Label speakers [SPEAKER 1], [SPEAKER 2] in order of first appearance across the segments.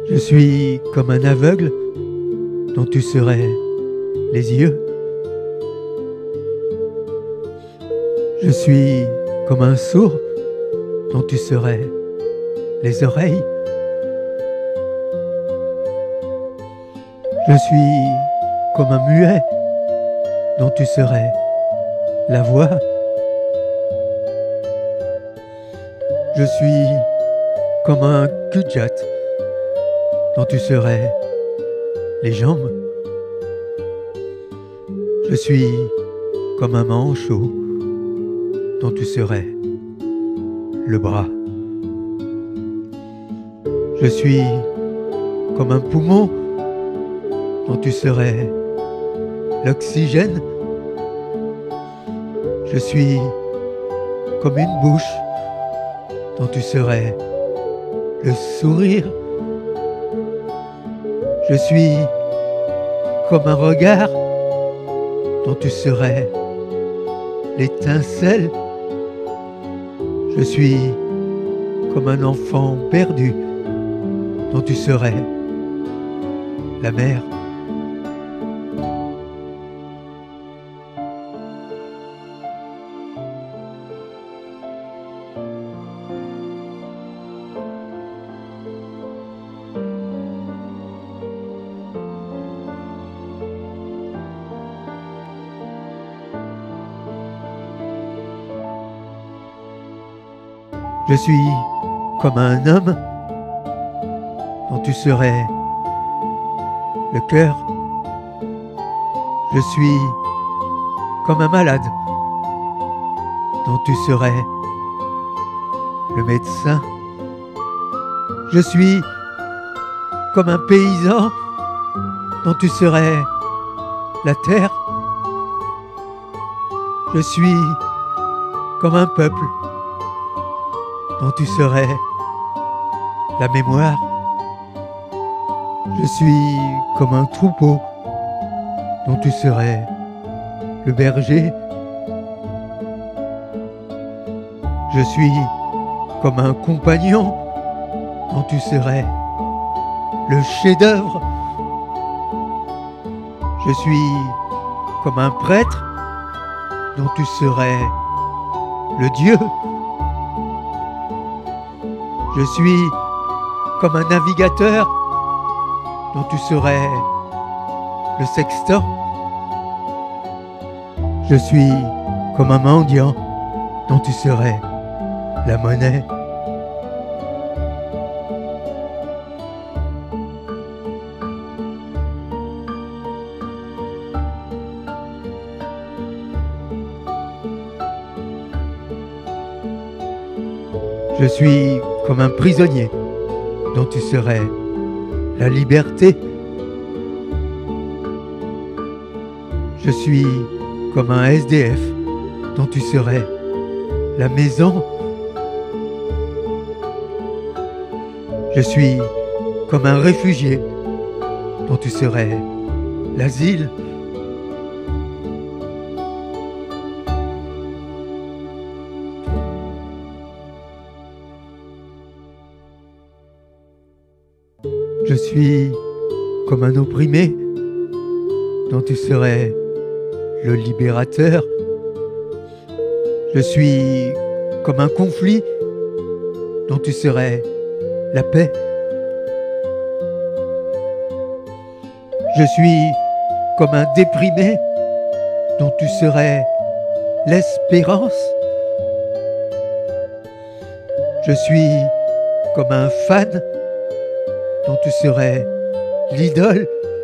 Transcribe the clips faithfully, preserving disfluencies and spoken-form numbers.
[SPEAKER 1] Je suis comme un aveugle dont tu serais les yeux. Je suis comme un sourd dont tu serais les oreilles. Je suis comme un muet dont tu serais la voix. Je suis comme un cul-de-jatte dont tu serais les jambes. Je suis comme un manchot dont tu serais le bras. Je suis comme un poumon dont tu serais l'oxygène. Je suis comme une bouche dont tu serais le sourire. Je suis comme un regard dont tu serais l'étincelle. Je suis comme un enfant perdu dont tu serais la mer. Je suis comme un homme dont tu serais le cœur. Je suis comme un malade dont tu serais le médecin. Je suis comme un paysan dont tu serais la terre. Je suis comme un peuple dont tu serais la mémoire. Je suis comme un troupeau dont tu serais le berger. Je suis comme un compagnon dont tu serais le chef-d'œuvre. Je suis comme un prêtre dont tu serais le Dieu. Je suis comme un navigateur dont tu serais le sextant. Je suis comme un mendiant dont tu serais la monnaie. Je suis comme un prisonnier dont tu serais la liberté. Je suis comme un S D F dont tu serais la maison. Je suis comme un réfugié dont tu serais l'asile. Je suis comme un opprimé dont tu serais le libérateur. Je suis comme un conflit dont tu serais la paix. Je suis comme un déprimé dont tu serais l'espérance. Je suis comme un fan dont tu serais l'idole.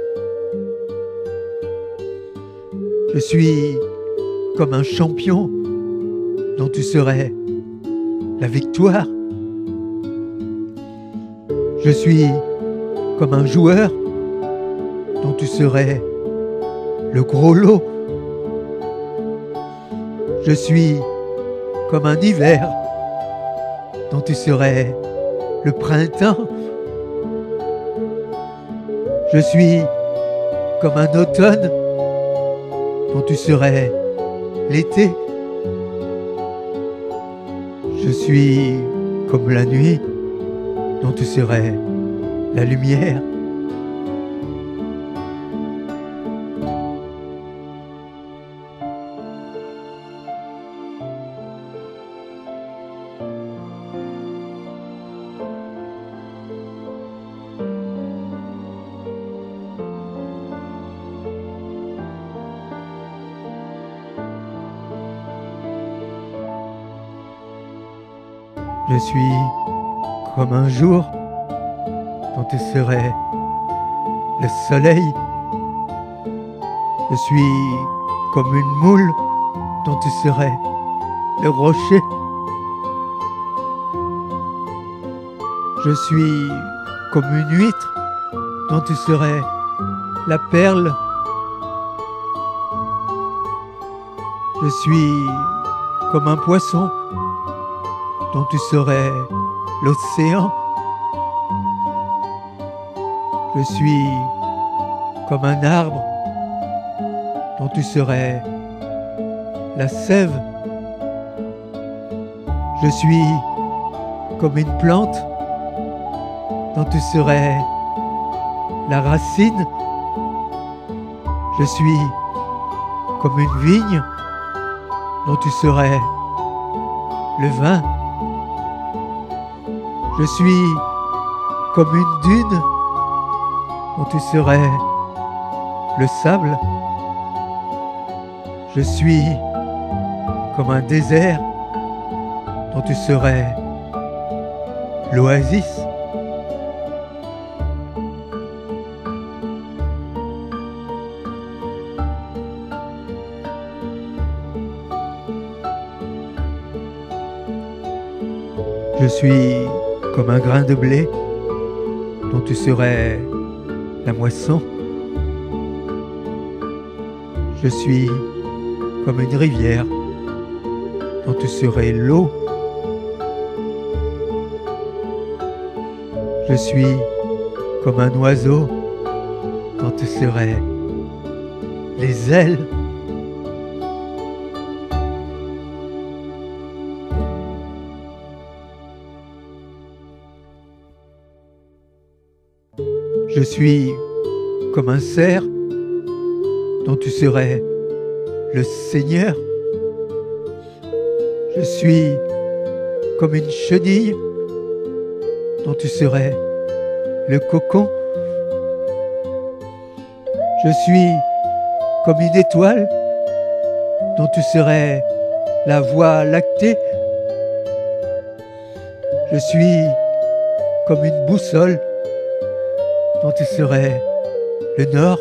[SPEAKER 1] Je suis comme un champion dont tu serais la victoire. Je suis comme un joueur dont tu serais le gros lot. Je suis comme un hiver dont tu serais le printemps. Je suis comme un automne dont tu serais l'été. Je suis comme la nuit dont tu serais la lumière. Je suis comme un jour dont tu serais le soleil. Je suis comme une moule dont tu serais le rocher. Je suis comme une huître dont tu serais la perle. Je suis comme un poisson dont tu serais l'océan. Je suis comme un arbre dont tu serais la sève. Je suis comme une plante dont tu serais la racine. Je suis comme une vigne dont tu serais le vin. Je suis comme une dune dont tu serais le sable. Je suis comme un désert dont tu serais l'oasis. Je suis comme un grain de blé dont tu serais la moisson. Je suis comme une rivière dont tu serais l'eau. Je suis comme un oiseau dont tu serais les ailes. Je suis comme un cerf dont tu serais le Seigneur. Je suis comme une chenille dont tu serais le cocon. Je suis comme une étoile dont tu serais la voie lactée. Je suis comme une boussole dont tu serais le nord.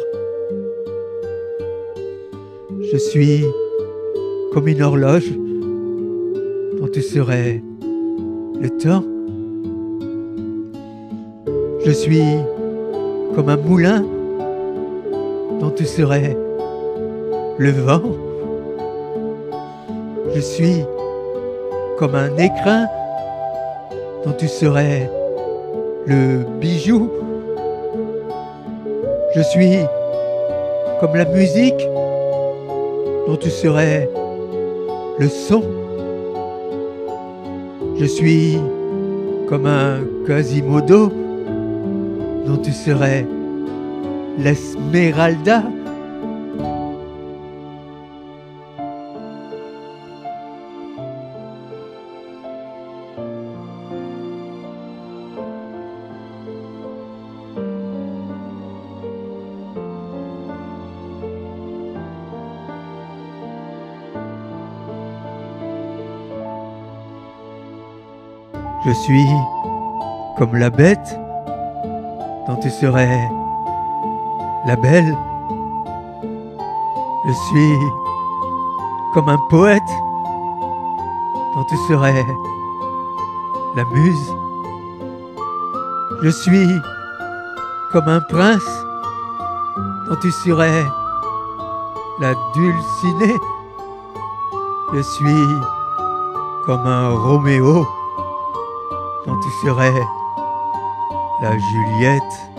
[SPEAKER 1] Je suis comme une horloge dont tu serais le temps. Je suis comme un moulin dont tu serais le vent. Je suis comme un écrin dont tu serais le bijou. Je suis comme la musique dont tu serais le son. Je suis comme un Quasimodo dont tu serais l'Esmeralda. Je suis comme la bête dont tu serais la belle. Je suis comme un poète dont tu serais la muse. Je suis comme un prince dont tu serais la dulcinée. Je suis comme un Roméo dont tu serais la Juliette.